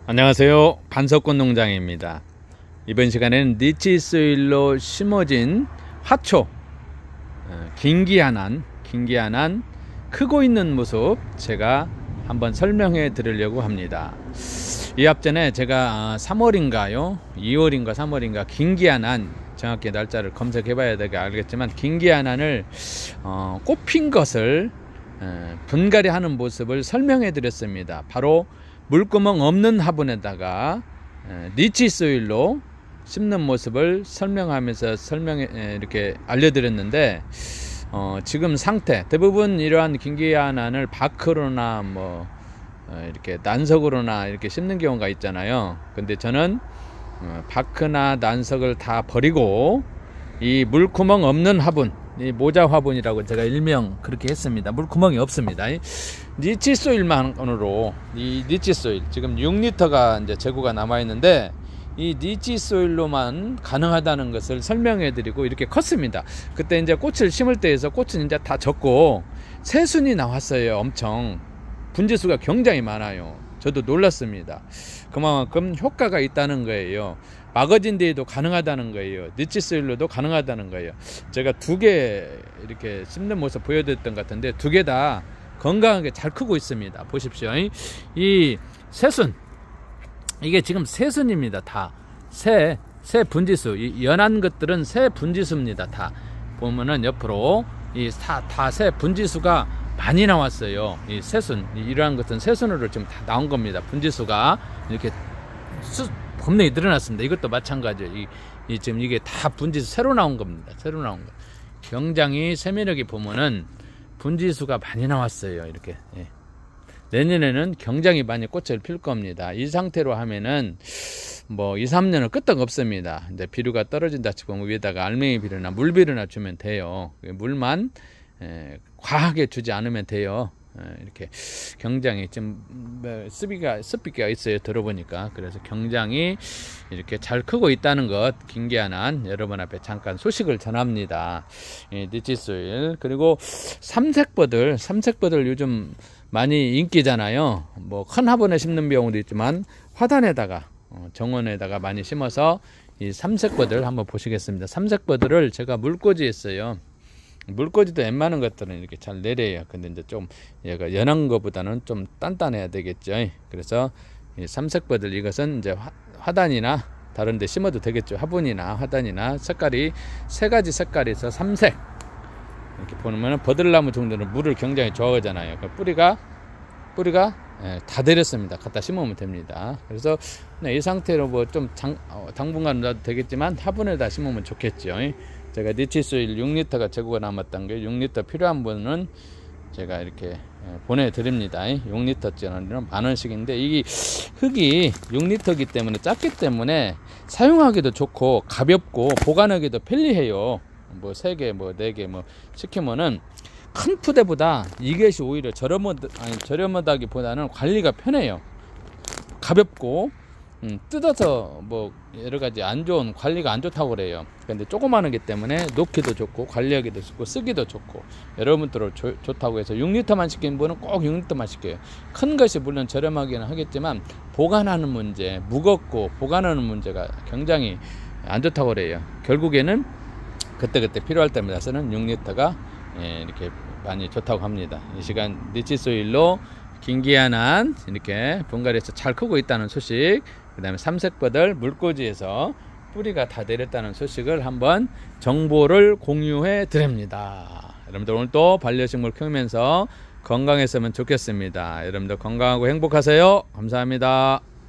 안녕하세요. 반석권 농장입니다. 이번 시간에는 니치소일로 심어진 화초 긴기한한 크고 있는 모습 제가 한번 설명해 드리려고 합니다. 이 앞전에 제가 3월인가요? 2월인가 3월인가 긴기한한, 정확히 날짜를 검색해 봐야 되게 알겠지만 긴기한한을 꽃핀 것을 분갈이 하는 모습을 설명해 드렸습니다. 바로 물구멍 없는 화분에다가 니치소일로 심는 모습을 설명하면서 이렇게 알려드렸는데, 지금 상태 대부분 이러한 긴기한한을 바크로나 이렇게 난석으로나 이렇게 심는 경우가 있잖아요. 근데 저는 바크나 난석을 다 버리고 이 물구멍 없는 화분, 이 모자 화분이라고 제가 일명 그렇게 했습니다. 물구멍이 없습니다. 니치소일만으로, 이 니치소일 지금 6리터가 이제 재고가 남아 있는데 이 니치소일로만 가능하다는 것을 설명해 드리고 이렇게 컸습니다. 그때 이제 꽃을 심을 때에서 꽃은 이제 다 졌고 새순이 나왔어요. 엄청 분지수가 굉장히 많아요. 저도 놀랐습니다. 그만큼 효과가 있다는 거예요. 마거진데이도 가능하다는 거예요. 니치소일로도 가능하다는 거예요. 제가 2개 이렇게 심는 모습 보여드렸던 것 같은데 2개 다 건강하게 잘 크고 있습니다. 보십시오. 이 새순, 이게 지금 새순입니다. 다 새 분지수, 이 연한 것들은 새 분지수입니다. 다 보면은 옆으로 다 새 분지수가 많이 나왔어요. 이 새순, 이러한 것은 새순으로 지금 다 나온 겁니다. 분지수가 이렇게 겁나게 늘어났습니다. 이것도 마찬가지예요. 지금 이게 다 분지수 새로 나온 겁니다. 새로 나온 거. 굉장히 세밀하게 보면은 분지수가 많이 나왔어요. 이렇게. 예. 내년에는 굉장히 많이 꽃을 필 겁니다. 이 상태로 하면은 2, 3년은 끄떡없습니다. 이제 비료가 떨어진다 치고 위에다가 알맹이 비료나 물 비료나 주면 돼요. 물만 과하게 주지 않으면 돼요. 이렇게 굉장히 좀 습기가 있어요. 들어보니까. 그래서 굉장히 이렇게 잘 크고 있다는 것, 긴기한한 여러분 앞에 잠깐 소식을 전합니다. 니치소일, 그리고 삼색버들 요즘 많이 인기잖아요. 큰 화분에 심는 경우도 있지만 화단에다가 정원에다가 많이 심어서 이 삼색버들 한번 보시겠습니다. 삼색버들을 제가 물꽂이 했어요. 물꽂이도 웬만한 것들은 이렇게 잘 내려요. 근데 이제 좀 얘가 연한 것보다는 좀 단단해야 되겠죠. 그래서 이 삼색버들, 이것은 이제 화단이나 다른 데 심어도 되겠죠. 화분이나 화단이나 색깔이 3가지 색깔이 있어 삼색. 이렇게 보면 버들나무 정도는 물을 굉장히 좋아하잖아요. 뿌리가 다 내렸습니다. 갖다 심으면 됩니다. 그래서 이 상태로 좀 당분간 놔도 되겠지만 화분에다 심으면 좋겠죠. 제가 니치소일 6리터가 재고가 남았던 게 6리터 필요한 분은 제가 이렇게 보내드립니다. 6리터짜리는 10,000원씩인데 이 흙이 6리터이기 때문에 작기 때문에 사용하기도 좋고 가볍고 보관하기도 편리해요. 3개 4개 시키면은 큰 푸대보다 이것이 오히려 저렴하다기보다는 관리가 편해요. 가볍고 뜯어서 여러가지 관리가 안 좋다고 그래요. 근데 조그마하기 때문에 놓기도 좋고 관리하기도 좋고 쓰기도 좋고 여러분들 좋다고 해서 6리터만 시키는 분은 꼭 6리터만 시켜요. 큰 것이 물론 저렴하기는 하겠지만 보관하는 문제, 무겁고 보관하는 문제가 굉장히 안 좋다고 그래요. 결국에는 그때그때 필요할 때마다서는 6리터가 이렇게 많이 좋다고 합니다. 이 시간 니치소일로 긴기한한 이렇게 분갈이해서 잘 크고 있다는 소식, 그 다음에 삼색버들 물꽂이에서 뿌리가 다 내렸다는 소식을 한번 정보를 공유해 드립니다. 여러분들 오늘 또 반려식물 키우면서 건강했으면 좋겠습니다. 여러분들 건강하고 행복하세요. 감사합니다.